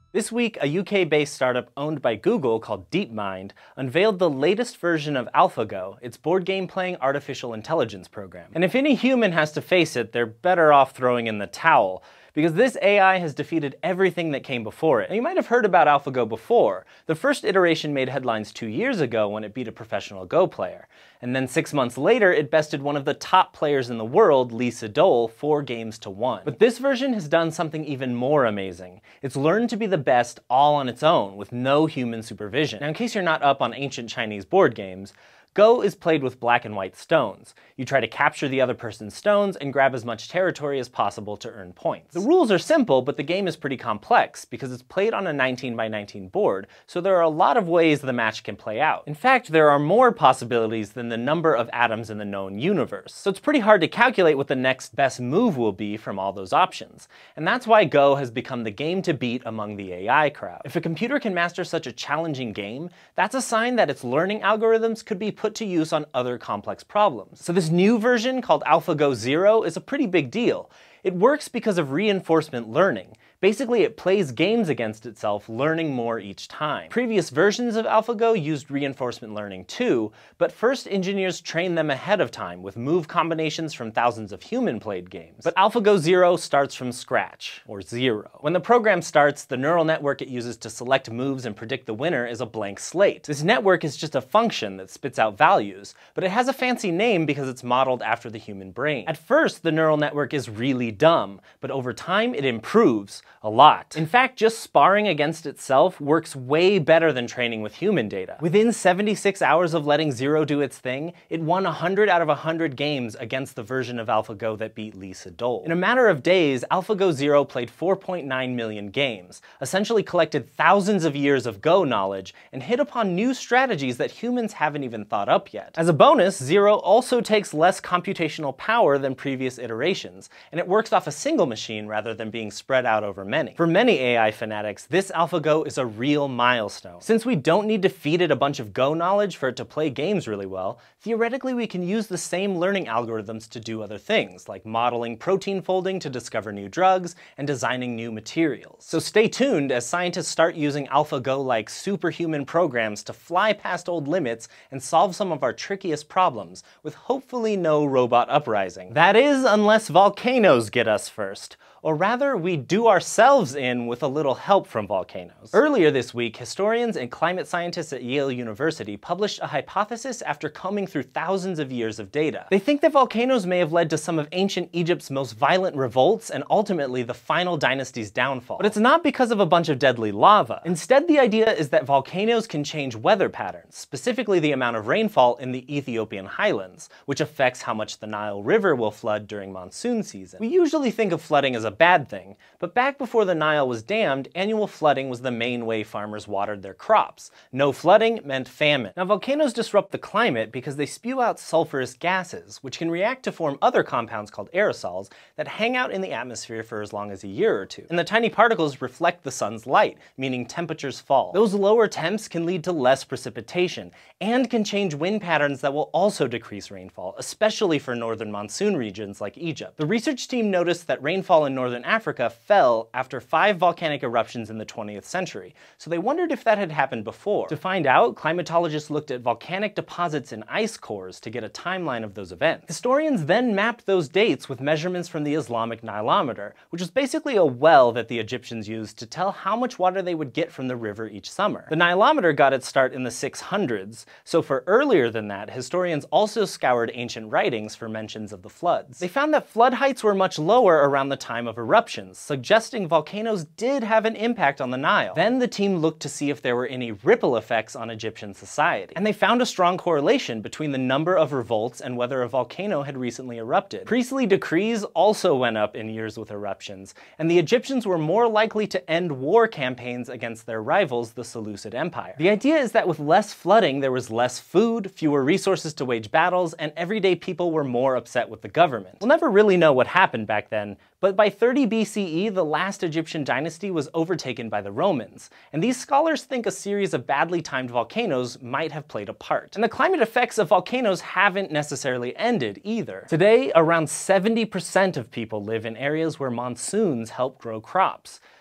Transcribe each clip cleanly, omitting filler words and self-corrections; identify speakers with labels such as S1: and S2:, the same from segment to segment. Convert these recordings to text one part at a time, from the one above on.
S1: This week, a UK-based startup owned by Google called DeepMind unveiled the latest version of AlphaGo, its board game-playing artificial intelligence program. And if any human has to face it, they're better off throwing in the towel, because this AI has defeated everything that came before it. And you might have heard about AlphaGo before. The first iteration made headlines 2 years ago when it beat a professional Go player. And then 6 months later, it bested one of the top players in the world, Lee Sedol, 4 games to 1. But this version has done something even more amazing. It's learned to be the best all on its own, with no human supervision. Now, in case you're not up on ancient Chinese board games, Go is played with black and white stones. You try to capture the other person's stones and grab as much territory as possible to earn points. The rules are simple, but the game is pretty complex because it's played on a 19 by 19 board, so there are a lot of ways the match can play out. In fact, there are more possibilities than the number of atoms in the known universe, so it's pretty hard to calculate what the next best move will be from all those options. And that's why Go has become the game to beat among the AI crowd. If a computer can master such a challenging game, that's a sign that its learning algorithms could be put to use on other complex problems. So this new version, called AlphaGo Zero, is a pretty big deal. It works because of reinforcement learning. Basically, it plays games against itself, learning more each time. Previous versions of AlphaGo used reinforcement learning too, but first engineers trained them ahead of time with move combinations from thousands of human-played games. But AlphaGo Zero starts from scratch, or zero. When the program starts, the neural network it uses to select moves and predict the winner is a blank slate. This network is just a function that spits out values, but it has a fancy name because it's modeled after the human brain. At first, the neural network is really dumb, but over time it improves a lot. In fact, just sparring against itself works way better than training with human data. Within 76 hours of letting Zero do its thing, it won 100 out of 100 games against the version of AlphaGo that beat Lee Sedol. In a matter of days, AlphaGo Zero played 4.9 million games, essentially collected thousands of years of Go knowledge, and hit upon new strategies that humans haven't even thought up yet. As a bonus, Zero also takes less computational power than previous iterations, and it works off a single machine rather than being spread out over many. For many AI fanatics, this AlphaGo is a real milestone. Since we don't need to feed it a bunch of Go knowledge for it to play games really well, theoretically we can use the same learning algorithms to do other things, like modeling protein folding to discover new drugs and designing new materials. So stay tuned as scientists start using AlphaGo-like superhuman programs to fly past old limits and solve some of our trickiest problems, with hopefully no robot uprising. That is, unless volcanoes get us first. Or rather, we do ourselves in with a little help from volcanoes. Earlier this week, historians and climate scientists at Yale University published a hypothesis after combing through thousands of years of data. They think that volcanoes may have led to some of ancient Egypt's most violent revolts and ultimately the final dynasty's downfall. But it's not because of a bunch of deadly lava. Instead, the idea is that volcanoes can change weather patterns, specifically the amount of rainfall in the Ethiopian highlands, which affects how much the Nile River will flood during monsoon season. We usually think of flooding as a bad thing, but back before the Nile was dammed, annual flooding was the main way farmers watered their crops. No flooding meant famine. Now, volcanoes disrupt the climate because they spew out sulfurous gases, which can react to form other compounds called aerosols that hang out in the atmosphere for as long as a year or two. And the tiny particles reflect the sun's light, meaning temperatures fall. Those lower temps can lead to less precipitation, and can change wind patterns that will also decrease rainfall, especially for northern monsoon regions like Egypt. The research team noticed that rainfall in northern Africa fell after 5 volcanic eruptions in the 20th century, so they wondered if that had happened before. To find out, climatologists looked at volcanic deposits in ice cores to get a timeline of those events. Historians then mapped those dates with measurements from the Islamic Nilometer, which was basically a well that the Egyptians used to tell how much water they would get from the river each summer. The Nilometer got its start in the 600s, so for earlier than that, historians also scoured ancient writings for mentions of the floods. They found that flood heights were much lower around the time of eruptions, suggesting volcanoes did have an impact on the Nile. Then the team looked to see if there were any ripple effects on Egyptian society, and they found a strong correlation between the number of revolts and whether a volcano had recently erupted. Priestly decrees also went up in years with eruptions, and the Egyptians were more likely to end war campaigns against their rivals, the Seleucid Empire. The idea is that with less flooding, there was less food, fewer resources to wage battles, and everyday people were more upset with the government. We'll never really know what happened back then, but by 30 BCE, the last Egyptian dynasty was overtaken by the Romans, and these scholars think a series of badly timed volcanoes might have played a part. And the climate effects of volcanoes haven't necessarily ended either. Today, around 70% of people live in areas where monsoons help grow crops.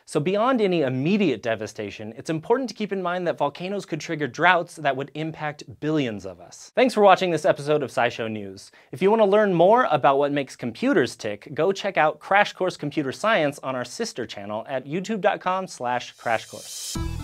S1: So beyond any immediate devastation, it's important to keep in mind that volcanoes could trigger droughts that would impact billions of us. Thanks for watching this episode of SciShow News. If you want to learn more about what makes computers tick, go check out Crash Course Computer Science on our sister channel at youtube.com/crashcourse.